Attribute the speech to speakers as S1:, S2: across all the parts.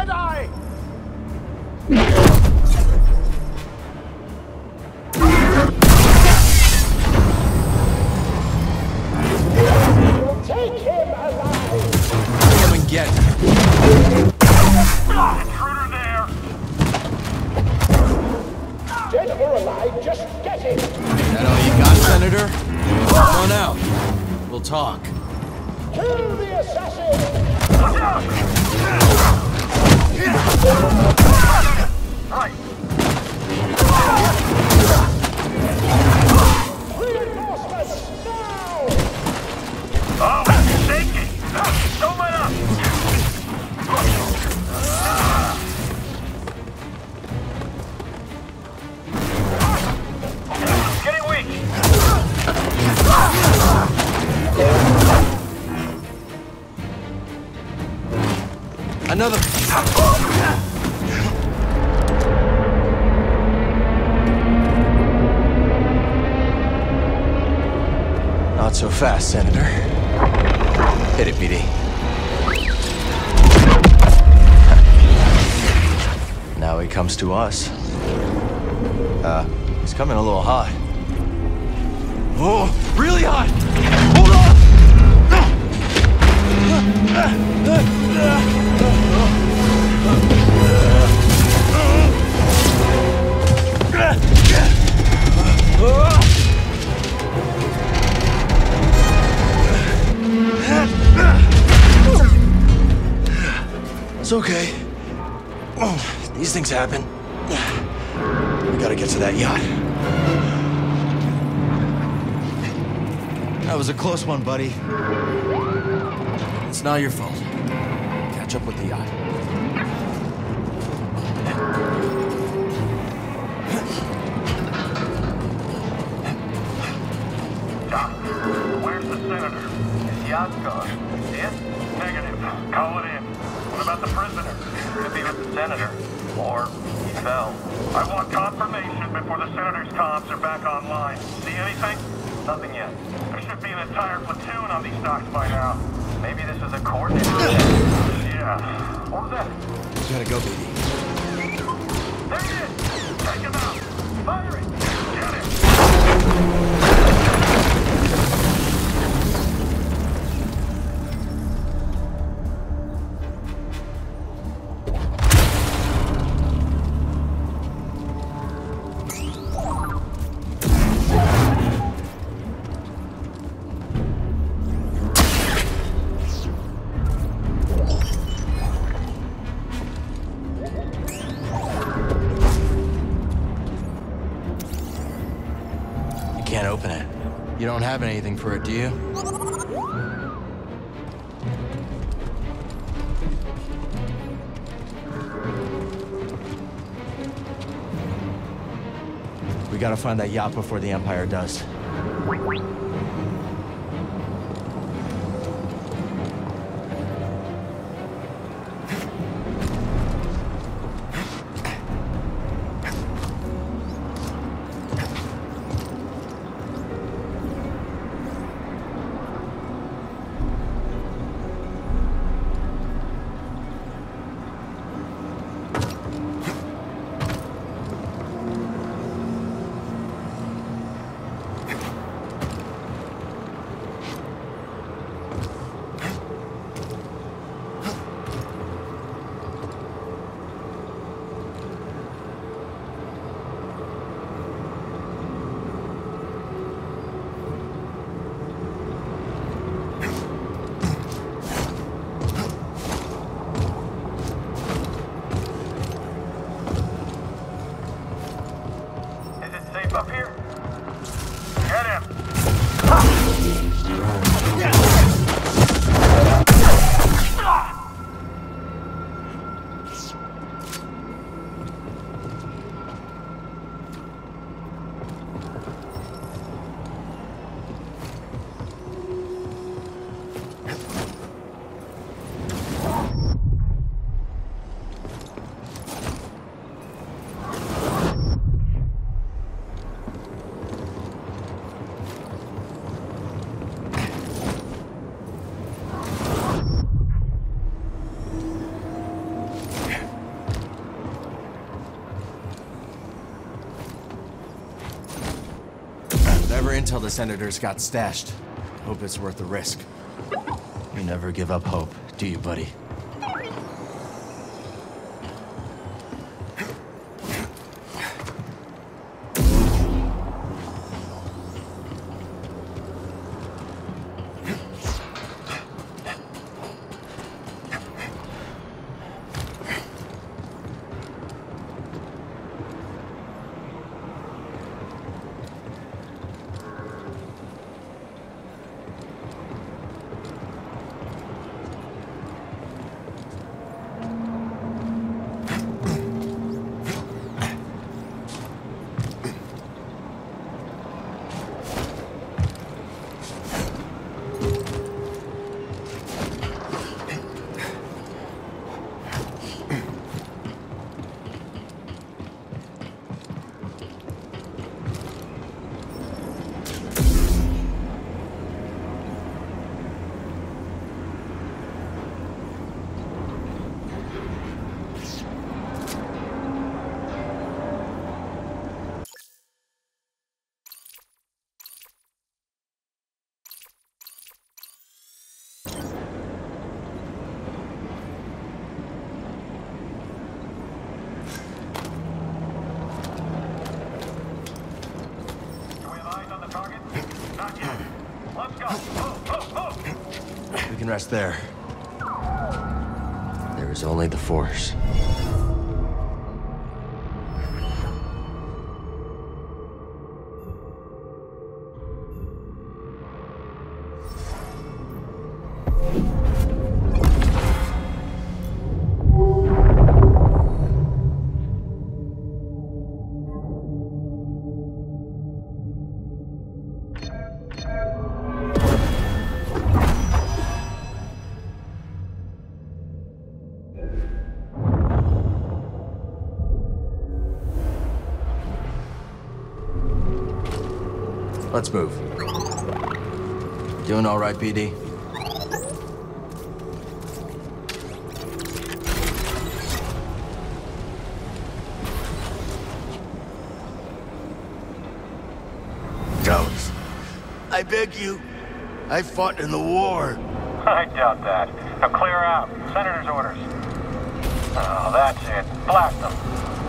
S1: Jedi!
S2: Take him alive!
S3: Come and get him.
S1: Intruder there!
S2: Dead or alive, just get him!
S3: That all you got, Senator? Come on out. We'll talk.
S2: Kill the assassin!
S1: Right.
S2: Reinforcements, now!
S1: Oh, shaky! Don't let up! Getting weak!
S3: Another... Not so fast, Senator. Hit it, BD. Now he comes to us. He's coming a little hot. Oh, really hot! Hold It's okay. These things happen. We gotta get to that yacht. That was a close one, buddy. It's not your fault. Catch up with the yacht.
S1: Doc, where's the senator? His yacht's gone. Yeah? Negative. Call it in. What about the prisoner? Could be with the senator. Or he fell. I want confirmation before the senator's comms are back online. See anything? Nothing yet. There should be an entire platoon on these docks by now. Maybe this is a coordinated attack. Yeah. What was that?
S3: We gotta go, baby.
S1: There he is! Take him out! Fire it! Get him!
S3: Can't open it. You don't have anything for it, do you? We gotta find that yacht before the Empire does.
S4: intel the Senators got stashed. Hope it's worth the risk.
S3: You never give up hope, do you, buddy? We can rest there. There is only the Force. Let's move. Doing all right, PD?
S5: Jones, I beg you. I fought in the war.
S1: I doubt that. Now clear out. Senator's orders. Oh, that's it. Blast them.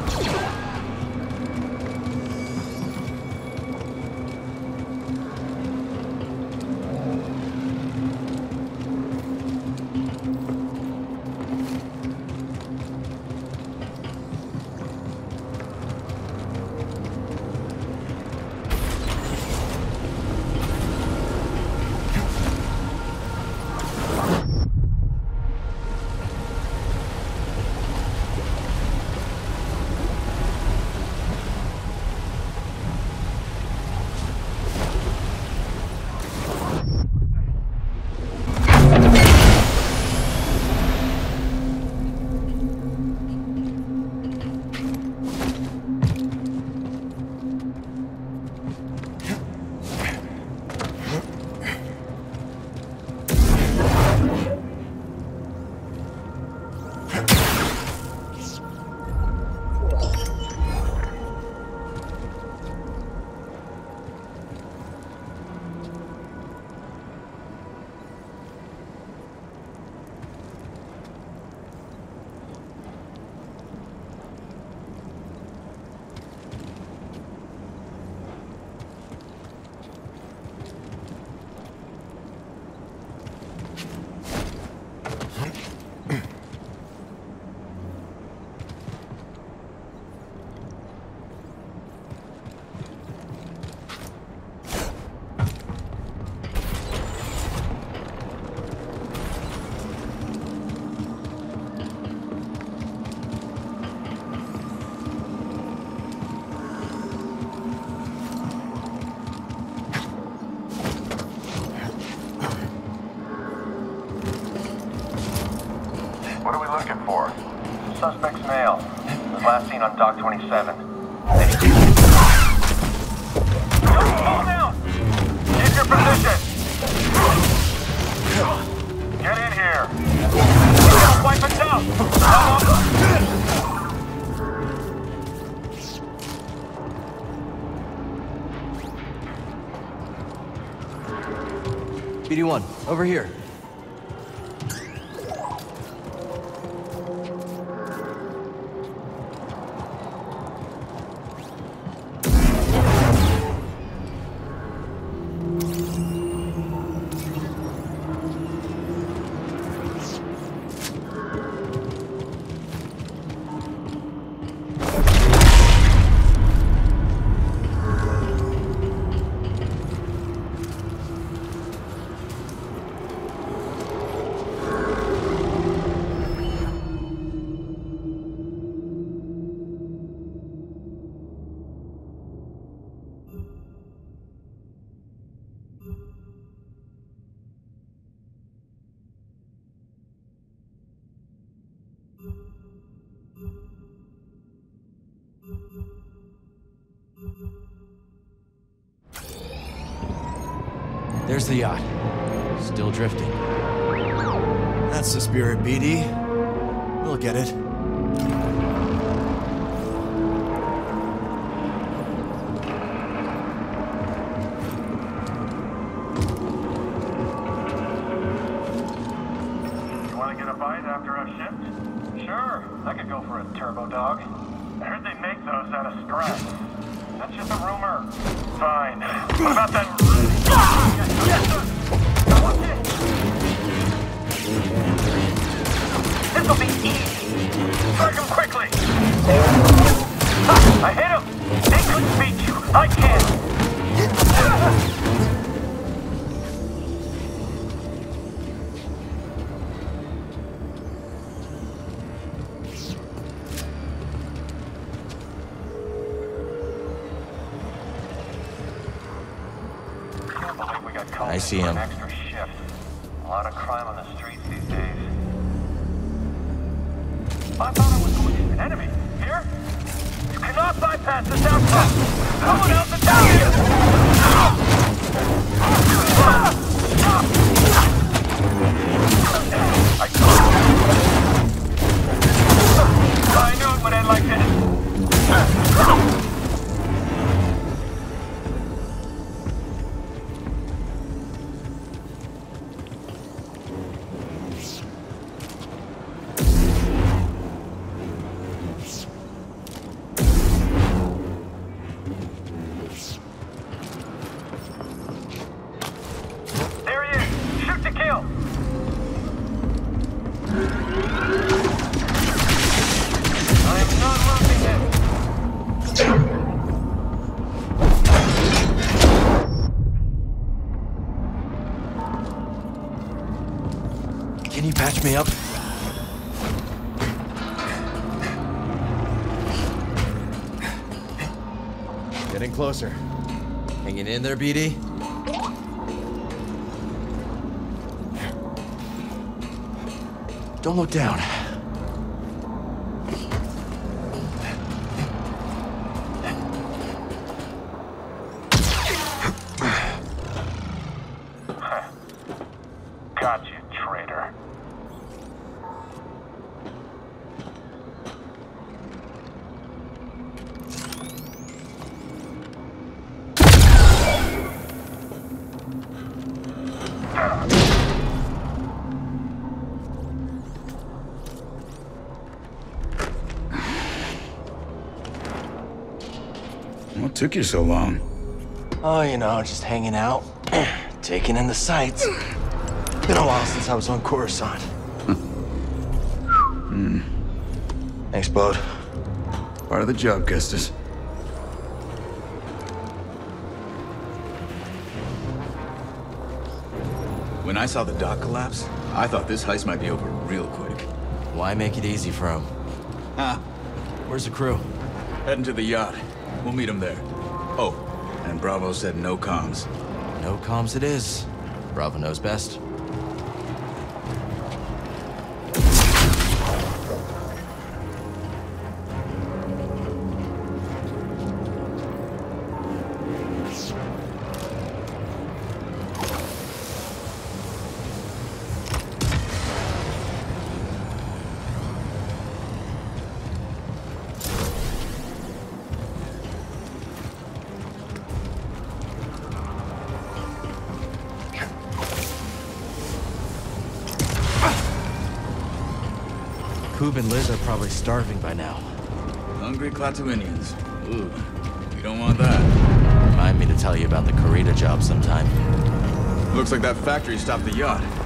S1: What are we looking for? Suspect's male. Was last seen on Dock 27. Hold down! Keep your position! Get in here! Wipe it down!
S4: BD1, over here. There's the yacht. Still drifting.
S3: That's the spirit, BD. We'll get it.
S1: You want to get a bite after I've shipped? Sure, I could go for a turbo dog. I heard they make those out of scraps. That's just a rumor. Fine. What about that? This'll be easy. Strike him quickly. Ha! I hit him. They couldn't beat you. I can.
S3: I see him.
S1: An extra shift. A lot of crime on the streets these days. I thought I was going to an enemy. Here? You cannot bypass this outpost. Someone else attack you! I knew it would end like this.
S3: Can you patch me up?
S4: Getting closer. Hanging in there, BD?
S3: Don't look down.
S1: Got you, traitor.
S5: What took you so long?
S3: Oh, you know, just hanging out. Taking in the sights. Been a while since I was on Coruscant. Thanks, bud.
S5: Part of the job, Kestis.
S6: When I saw the dock collapse, I thought this heist might be over real quick.
S4: Why make it easy for him?
S6: Ah,
S4: Where's the crew?
S6: heading to the yacht. We'll meet him there. Oh, and Bravo said no comms.
S4: No comms it is. Bravo knows best. Poob and Liz are probably starving by now.
S6: Hungry Klaatuinians. Ooh, you don't want that.
S4: Remind me to tell you about the Karita job sometime.
S6: Looks like that factory stopped the yacht.